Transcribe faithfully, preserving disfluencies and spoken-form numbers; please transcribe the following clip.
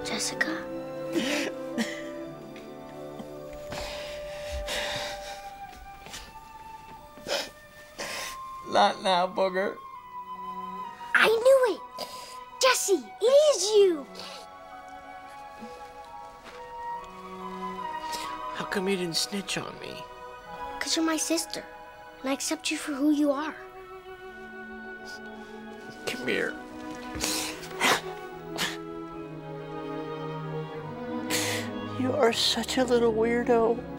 Jessica. Not now, Booger. I knew it! Jesse, it is you! How come you didn't snitch on me? Because you're my sister, and I accept you for who you are. Come here. You are such a little weirdo.